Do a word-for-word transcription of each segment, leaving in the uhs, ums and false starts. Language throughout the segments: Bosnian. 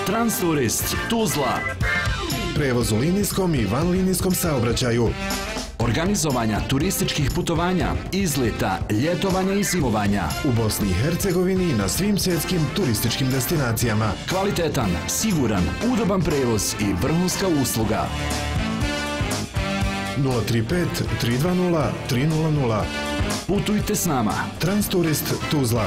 Transturist Tuzla. Prevoz u linijskom i vanlinijskom saobraćaju. Organizovanja turističkih putovanja, izleta, ljetovanja i zimovanja. U Bosni i Hercegovini i na svim svjetskim turističkim destinacijama. Kvalitetan, siguran, udoban prevoz i vrhunska usluga. nula tri pet tri dva nula tri nula nula. Putujte s nama. Transturist Tuzla.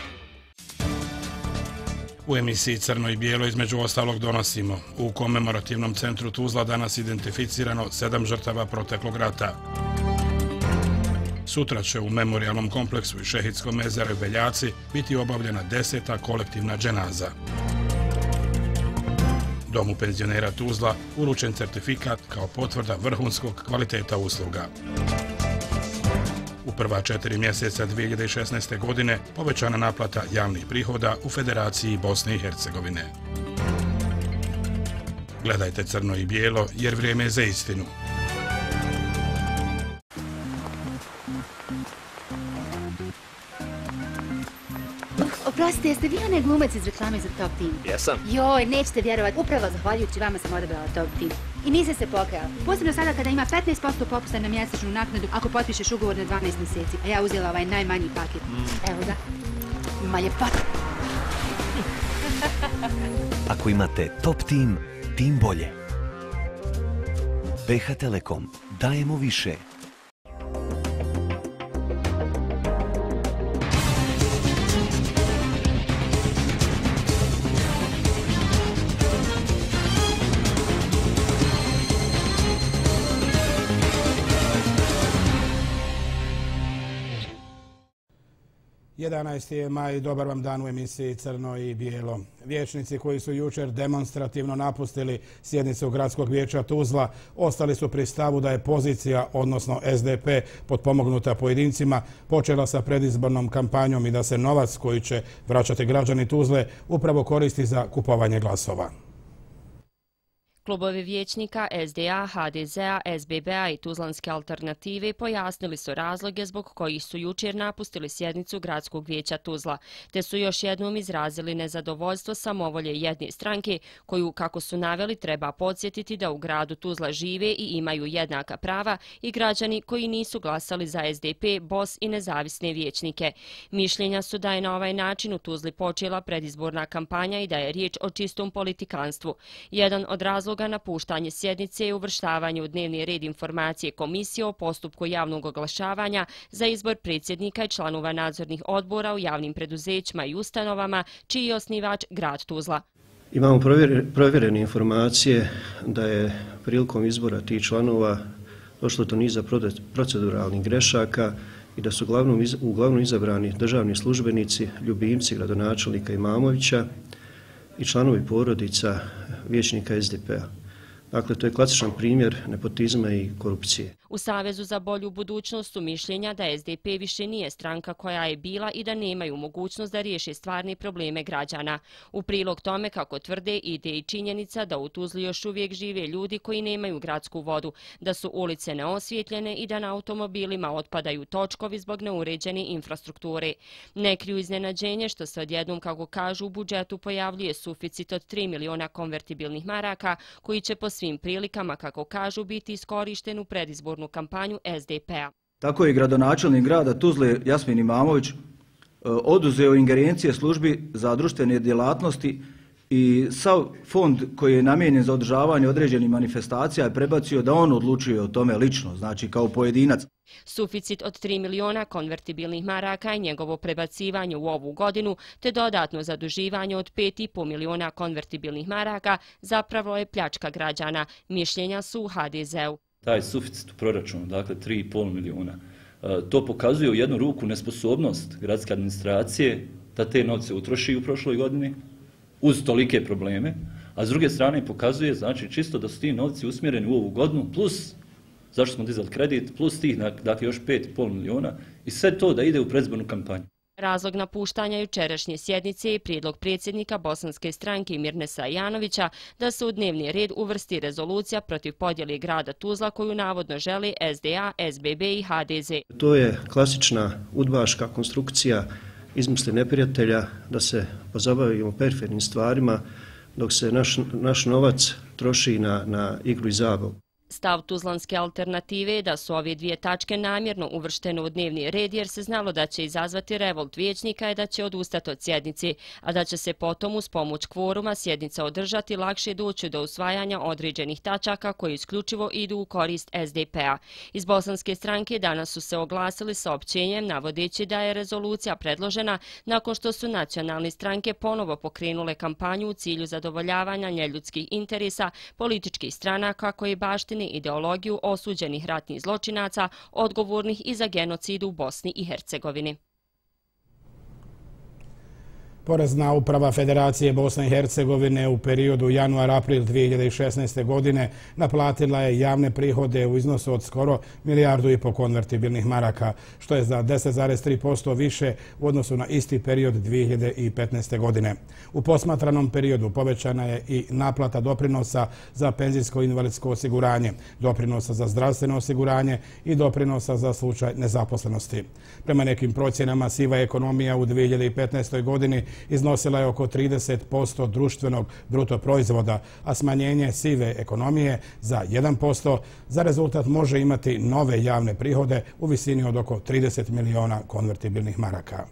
U emisiji Crno i bijelo između ostalog donosimo: u komemorativnom centru Tuzla danas identificirano sedam žrtava proteklog rata. Sutra će u memorijalnom kompleksu i Šehidskom jezeru Beljaci biti obavljena deseta kolektivna dženaza. Domu penzionera Tuzla uručen certifikat kao potvrda vrhunskog kvaliteta usluga. U prva četiri mjeseca dvije hiljade šesnaeste. godine povećana naplata javnih prihoda u Federaciji Bosne i Hercegovine. Gledajte Crno i bijelo jer vrijeme je za istinu. Oprostite, jeste vi onaj glumac iz reklame za Top Team? Jesam. Joj, nećete vjerovati, upravo zahvaljujući vama sam odabrala Top Team. I nisam se pokajala. Posebno sada kada ima petnaest posto popusta na mjesečnu naknadu ako potpišeš ugovor na dvanaest mjeseci. A ja uzela ovaj najmanji paket. Evo ga. Ma ljepota. Ako imate Top Team, tim bolje. P H Telekom. Dajemo više. jedanaesti je maj, dobar vam dan u emisiji Crno i bijelo. Vijećnici koji su jučer demonstrativno napustili sjednicu Gradskog vijeća Tuzla ostali su pri stavu da je pozicija, odnosno S D P, potpomognuta pojedincima, počela sa predizbornom kampanjom i da se novac koji će vraćati građani Tuzle upravo koristi za kupovanje glasova. Klubovi vijećnika S D A, H D Z-a, S B B-a i Tuzlanske alternative pojasnili su razloge zbog kojih su jučer napustili sjednicu Gradskog vijeća Tuzla, te su još jednom izrazili nezadovoljstvo samovolje jedne stranke koju, kako su naveli, treba podsjetiti da u gradu Tuzla žive i imaju jednaka prava i građani koji nisu glasali za S D P, B O S i nezavisne vijećnike. Mišljenja su da je na ovaj način u Tuzli počela predizborna kampanja i da je riječ o čistom politikanstvu. Jedan od razloga napuštanje sjednice i uvrštavanje u dnevni red informacije komisije o postupku javnog oglašavanja za izbor predsjednika i članova nadzornih odbora u javnim preduzećima i ustanovama, čiji je osnivač grad Tuzla. Imamo provjerene informacije da je prilikom izbora tih članova došlo do niza proceduralnih grešaka i da su uglavnom izabrani državni službenici, ljubimci gradonačelnika Imamovića i članovi porodica vijećnika S D P-a. Dakle, to je klasičan primjer nepotizma i korupcije. U Savezu za bolju budućnost su mišljenja da S D P više nije stranka koja je bila i da nemaju mogućnost da riješe stvarne probleme građana. U prilog tome, kako tvrde, ide i činjenica da u Tuzli još uvijek žive ljudi koji nemaju gradsku vodu, da su ulice neosvjetljene i da na automobilima otpadaju točkovi zbog neuređene infrastrukture. Ne kriju iznenađenje što se odjednom, kako kažu, u budžetu pojavljuje suficit od tri miliona konvertibilnih maraka koji će po svim prilikama, kako kažu, biti iskorišten u predizbornu kampanju S D P-a. Tako je gradonačelnik grada Tuzle Jasmin Imamović oduzeo ingerencije službi za društvene djelatnosti i sav fond koji je namijenjen za održavanje određenih manifestacija je prebacio da on odlučuje o tome lično, znači kao pojedinac. Suficit od tri miliona konvertibilnih maraka i njegovo prebacivanje u ovu godinu, te dodatno zaduživanje od pet i po miliona konvertibilnih maraka, zapravo je pljačka građana. Mišljenja su u H D Z-u. Taj suficit u proračunu, dakle tri i pol miliona, to pokazuje u jednu ruku nesposobnost gradske administracije da te novce utroši u prošloj godini uz tolike probleme, a s druge strane pokazuje, znači, čisto da su ti novci usmjereni u ovu godinu, plus zašto smo dizali kredit, plus tih, dakle, još pet i pol miliona i sve to da ide u predizbornu kampanju. Razlog napuštanja jučerašnje sjednice je prijedlog predsjednika bosanske stranke Mirnesa Janovića da se u dnevni red uvrsti rezolucija protiv podjele grada Tuzla koju navodno žele S D A, S B B i H D Z. To je klasična udbaška konstrukcija izmisli neprijatelja da se pozabavimo perifernim stvarima dok se naš, naš novac troši na, na igru i zabavu. Stav Tuzlanske alternative je da su ove dvije tačke namjerno uvrštene u dnevni red jer se znalo da će izazvati revolt vijećnika i da će odustati od sjednici, a da će se potom uz pomoć kvoruma sjednica održati lakše doći do usvajanja određenih tačaka koji isključivo idu u korist S D P-a. Iz bosanske stranke danas su se oglasili saopćenjem navodeći da je rezolucija predložena nakon što su nacionalne stranke ponovo pokrenule kampanju u cilju zadovoljavanja neljudskih interesa političkih stranaka koji baštini ideologiju osuđenih ratnih zločinaca odgovornih i za genocid u Bosni i Hercegovini. Porezna uprava Federacije Bosne i Hercegovine u periodu januar-april dvije hiljade šesnaeste. godine naplatila je javne prihode u iznosu od skoro milijardu i po konvertibilnih maraka, što je za deset zarez tri posto više u odnosu na isti period dvije hiljade petnaeste. godine. U posmatranom periodu povećana je i naplata doprinosa za penzijsko-invalidsko osiguranje, doprinosa za zdravstveno osiguranje i doprinosa za slučaj nezaposlenosti. Prema nekim procjenama siva ekonomija u dvije hiljade petnaestoj. godini iznosila je oko trideset posto društvenog bruto proizvoda, a smanjenje sive ekonomije za jedan posto za rezultat može imati nove javne prihode u visini od oko trideset miliona konvertibilnih maraka.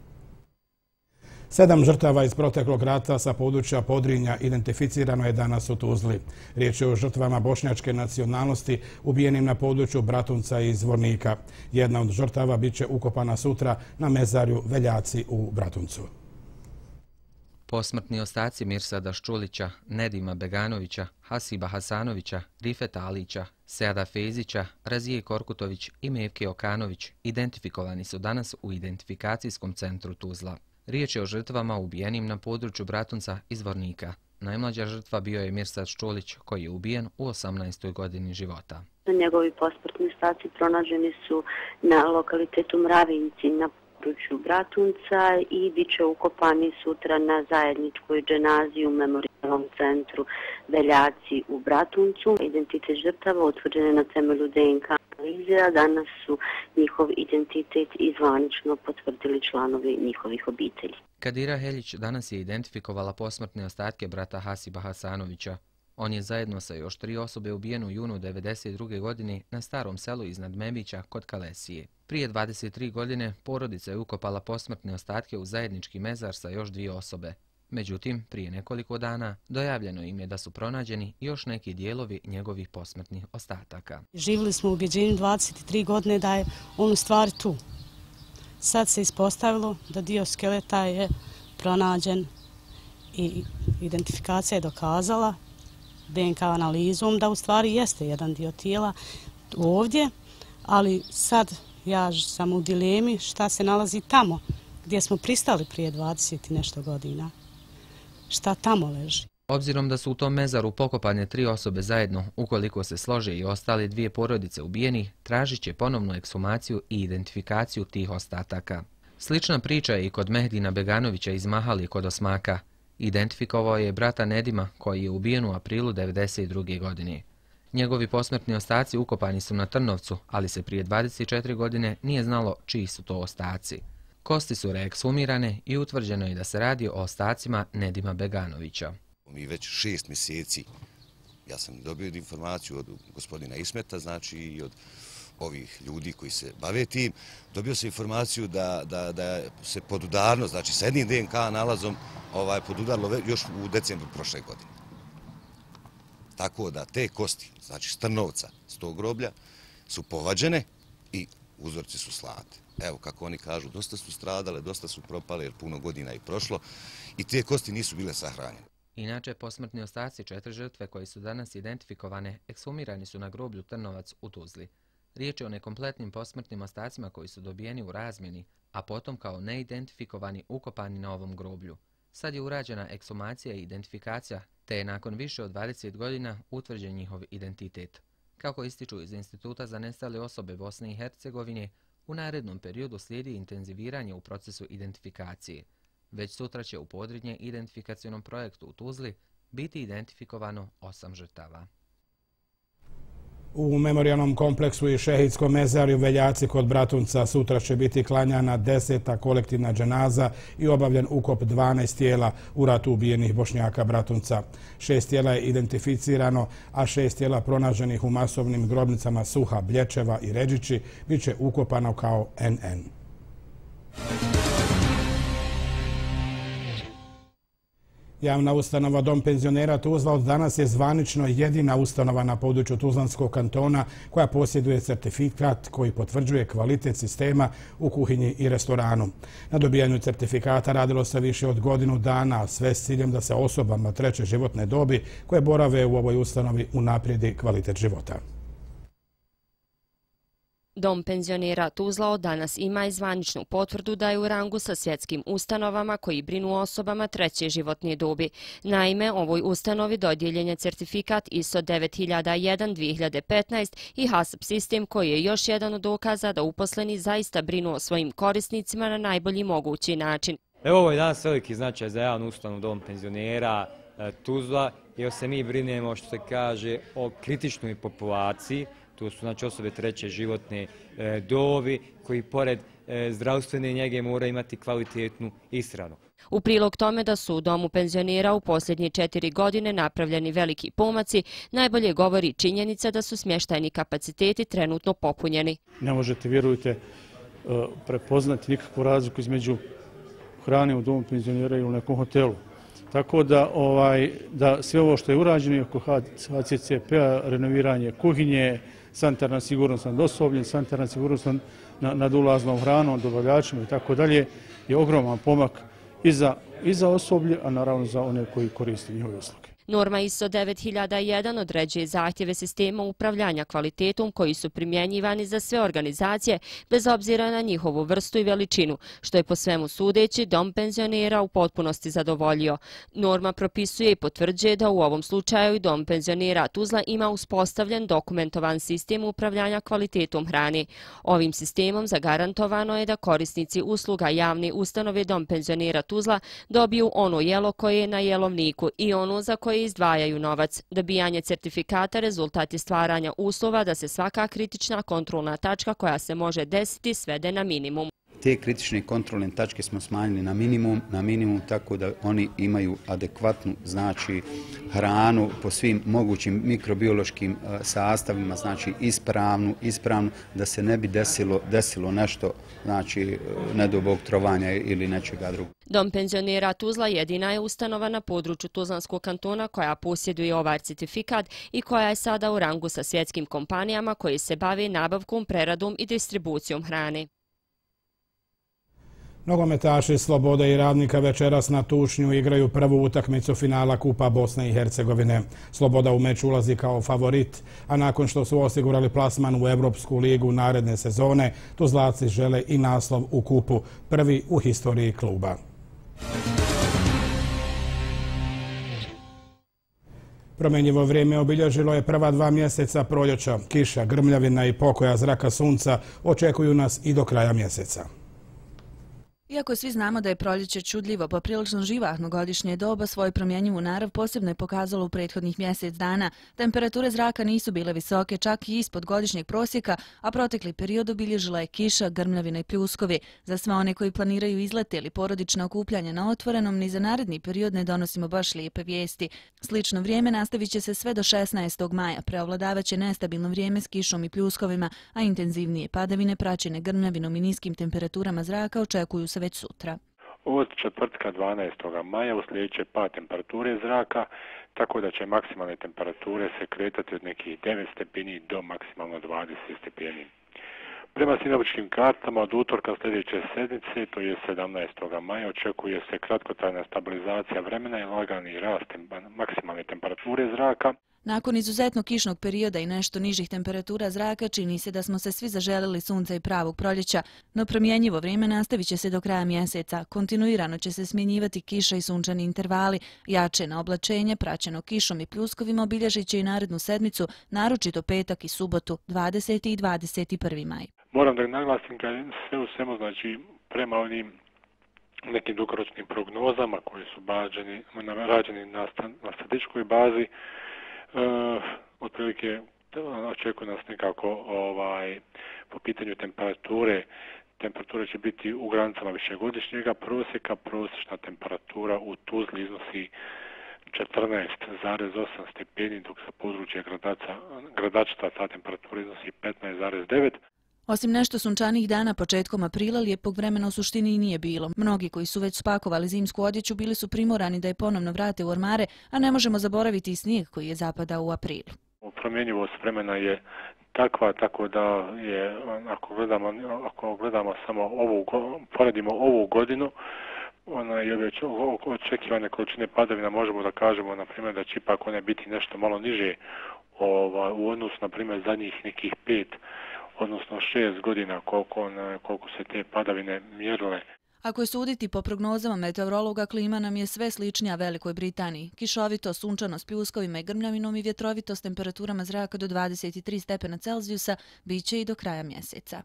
Sedam žrtava iz proteklog rata sa područja Podrinja identificirano je danas u Tuzli. Riječ je o žrtvama bošnjačke nacionalnosti ubijenim na području Bratunca i Zvornika. Jedna od žrtava bit će ukopana sutra na mezarju Veljaci u Bratuncu. Posmrtni ostaci Mirsada Ščulića, Nedima Beganovića, Hasiba Hasanovića, Rifeta Alića, Seada Fezića, Razije Korkutović i Mevke Okanović identifikovani su danas u identifikacijskom centru Tuzla. Riječ je o žrtvama ubijenim na području Bratunca i Zvornika. Najmlađa žrtva bio je Mirsad Ščulić, koji je ubijen u osamnaestoj godini života. Njegovi posmrtni ostaci pronađeni su na lokalitetu Mravinci na području Bratunca i bit će ukopani sutra na zajedničkoj dženaziji u memorijalnom centru Veljaci u Bratuncu. Identitet žrtava utvrđen je na temelju D N K analize, a danas su njihov identitet i zvanično potvrdili članovi njihovih obitelji. Kadira Heljić danas je identifikovala posmrtne ostatke brata Hasiba Hasanovića. On je zajedno sa još tri osobe ubijen u junu devedeset druge. godine na starom selu iznad Mebića kod Kalesije. Prije dvadeset tri godine porodica je ukopala posmrtne ostatke u zajednički mezar sa još dvije osobe. Međutim, prije nekoliko dana dojavljeno im je da su pronađeni još neki dijelovi njegovih posmrtnih ostataka. Živjeli smo u ubjeđenju dvadeset tri godine da je on u stvari tu. Sad se ispostavilo da dio skeleta je pronađen i identifikacija je dokazala D N K analizom da u stvari jeste jedan dio tijela ovdje, ali sad ja sam u dilemi šta se nalazi tamo gdje smo pristali prije dvadeset i nešto godina. Šta tamo leži? Obzirom da su u tom mezaru pokopane tri osobe zajedno, ukoliko se slože i ostale dvije porodice ubijenih, tražit će ponovnu ekshumaciju i identifikaciju tih ostataka. Slična priča je i kod Mehdina Beganovića iz Mahali kod Osmaka. Identifikovao je brata Nedima koji je ubijen u aprilu devedeset druge. godine. Njegovi posmrtni ostaci ukopani su na Trnovcu, ali se prije dvadeset četiri godine nije znalo čiji su to ostaci. Kosti su reekshumirane i utvrđeno je da se radi o ostacima Nedima Beganovića. Mi već šest mjeseci, ja sam dobio informaciju od gospodina Ismeta, znači i od ovih ljudi koji se bave tim, dobio sam informaciju da, da, da se podudarno, znači sa jednim D N K nalazom ovaj, podudarlo još u decembru prošle godine. Tako da te kosti, znači s Trnovca, s tog groblja, su povađene i uzorci su slati. Evo, kako oni kažu, dosta su stradale, dosta su propale jer puno godina je prošlo i te kosti nisu bile sahranjene. Inače, posmrtni ostaci četiri žrtve koje su danas identifikovane ekshumirani su na groblju Trnovac u Tuzli. Riječ je o nekompletnim posmrtnim ostacima koji su dobijeni u razmjeni, a potom kao neidentifikovani ukopani na ovom groblju. Sad je urađena ekshumacija i identifikacija, te je nakon više od dvadeset godina utvrđen njihov identitet. Kako ističu iz Instituta za nestale osobe Bosne i Hercegovine, u narednom periodu slijedi intenziviranje u procesu identifikacije. Već sutra će u Podrinje identifikacionom projektu u Tuzli biti identifikovano osam žrtava. U memorijalnom kompleksu i šehidskom mezarju Veljaci kod Bratunca sutra će biti klanjana deseta kolektivna dženaza i obavljen ukop dvanaest tijela u ratu ubijenih Bošnjaka Bratunca. Šest tijela je identificirano, a šest tijela pronaženih u masovnim grobnicama Suha, Blječeva i Ređići bit će ukopano kao en en. Javna ustanova Dom penzionera Tuzla od danas je zvanično jedina ustanova na području Tuzlanskog kantona koja posjeduje certifikat koji potvrđuje kvalitet sistema u kuhinji i restoranu. Na dobijanju certifikata radilo se više od godinu dana, sve s ciljem da se osobama treće životne dobi koje borave u ovoj ustanovi unaprijedi kvalitet života. Dom penzionera Tuzla od danas ima i zvaničnu potvrdu da je u rangu sa svjetskim ustanovama koji brinu o osobama treće životne dobi. Naime, ovoj ustanovi dodijeljen je certifikat I S O devet hiljada jedan dvije hiljade petnaest i H A S P sistem koji je još jedan od dokaza da uposleni zaista brinu o svojim korisnicima na najbolji mogući način. Evo, ovo je danas veliki značaj za javnu ustanovu Dom penzionera Tuzla, jer se mi brinemo, što se kaže, o kritičnoj populaciji. To su znači osobe treće životne e, dobi koji pored e, zdravstvene njege mora imati kvalitetnu ishranu. U prilog tome da su u Domu penzionera u posljednje četiri godine napravljeni veliki pomaci, najbolje govori činjenica da su smještajni kapaciteti trenutno popunjeni. Ne možete, vjerujte, prepoznati nikakvu razliku između hrane u Domu penzionera i u nekom hotelu. Tako da, ovaj, da sve ovo što je urađeno oko H C C P-a, renoviranje kuhinje, sanitarna sigurnost nad osobljem, sanitarna sigurnost nad, nad ulaznom hranom, dobavljačima i tako dalje, je ogroman pomak i za, i za osoblje, a naravno za one koji koriste njihove usluge. Norma I S O devet hiljada jedan određuje zahtjeve sistema upravljanja kvalitetom koji su primjenjivani za sve organizacije bez obzira na njihovu vrstu i veličinu, što je po svemu sudeći Dom penzionera u potpunosti zadovoljio. Norma propisuje i potvrđuje da u ovom slučaju Dom penzionera Tuzla ima uspostavljen dokumentovan sistem upravljanja kvalitetom hrane. Ovim sistemom zagarantovano je da korisnici usluga javne ustanove Dom penzionera Tuzla dobiju ono jelo koje je na jelovniku i ono za koje izdvajaju novac. Dobijanje certifikata rezultat je stvaranja uslova da se svaka kritična kontrolna tačka koja se može desiti svede na minimum. Te kritične kontrolne tačke smo smanjili na minimum, na minimum tako da oni imaju adekvatnu, znači, hranu po svim mogućim mikrobiološkim sastavima, znači ispravnu, ispravnu, da se ne bi desilo, desilo nešto, znači, nedobog trovanja ili nečega drugog. Dom penzionera Tuzla jedina je ustanova na području Tuzlanskog kantona koja posjeduje ovaj certifikat i koja je sada u rangu sa svjetskim kompanijama koje se bave nabavkom, preradom i distribucijom hrane. Nogometaši Slobode i Radnika večeras na Tušnju igraju prvu utakmicu finala Kupa Bosne i Hercegovine. Sloboda u meč ulazi kao favorit, a nakon što su osigurali plasman u Evropsku ligu naredne sezone, Tuzlaci žele i naslov u kupu, prvi u historiji kluba. Promjenjivo vrijeme obilježilo je prva dva mjeseca proljeća. Kiša, grmljavina i pokoja zraka sunca očekuju nas i do kraja mjeseca. Iako svi znamo da je proljeće čudljivo, poprilično živahno godišnje doba, svoju promjenjivu narav posebno je pokazalo u prethodnih mjesec dana. Temperature zraka nisu bile visoke, čak i ispod godišnjeg prosjeka, a protekli period obilježila je kiša, grmljavina i pljuskovi. Za sve one koji planiraju izlete ili porodična okupljanja na otvorenom, ni za naredni period ne donosimo baš lijepe vijesti. Slično vrijeme nastavit će se sve do šesnaestog maja, preovladavaće nestabilno vrijeme s kišom i pljuskovima, a intenzivnije padavine praćene grmljavinom i niskim temperaturama zraka očekuju se već sutra. Od četvrtka dvanaestog maja uslijedit će pad temperature zraka, tako da će maksimalne temperature se kretati od nekih devet stepeni do maksimalno dvadeset stepeni. Prema sinoptičkim kartama od utorka sljedeće sedmice, to je sedamnaestog maja, očekuje se kratkotrajna stabilizacija vremena i lagani rast maksimalne temperature zraka. Nakon izuzetno kišnog perioda i nešto nižih temperatura zraka čini se da smo se svi zaželili sunca i pravog proljeća, no promjenjivo vrijeme nastavit će se do kraja mjeseca. Kontinuirano će se smjenjivati kiša i sunčani intervali, jače na oblačenje, praćeno kišom i pljuskovima obilježit će i narednu sedmicu, naročito petak i subotu, dvadeseti i dvadeset prvi maj. Moram da naglasim kad sve u svemu, znači prema onim nekim dugoročnim prognozama koje su rađeni na, na statističkoj bazi, Uh, otprilike očekuje nas nekako ovaj, po pitanju temperature. Temperatura će biti u granicama višegodišnjega prosjeka. Prosječna temperatura u Tuzli iznosi četrnaest zarez osam stepeni, dok za područje Gradačca ta temperatura iznosi petnaest zarez devet. Osim nešto sunčanih dana početkom aprila, lijepog vremena u suštini i nije bilo. Mnogi koji su već spakovali zimsku odjeću bili su primorani da je ponovno vrate u ormare, a ne možemo zaboraviti i snijeg koji je zapadao u aprilu. Promjenjivost vremena je takva, tako da je, ako gledamo, ako gledamo samo ovu, poredimo ovu godinu, ona je već očekivane količine padavina, možemo da kažemo, na primjer, da će ipak one biti nešto malo niže ova, u odnosu, na primjer, zadnjih nekih pet, odnosno šest godina koliko, koliko se te padavine mjerile. Ako je suditi po prognozama meteorologa, klima nam je sve sličnija Velikoj Britaniji. Kišovito, sunčano s pljuskovima i grmljavinom i vjetrovito s temperaturama zraka do dvadeset tri stepena Celzijusa bit će i do kraja mjeseca.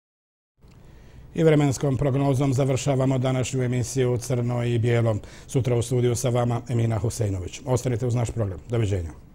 I vremenskom prognozom završavamo današnju emisiju Crno i bijelo. Sutra u studiju sa vama Emina Husejnović. Ostanite uz naš program. Doviđenja.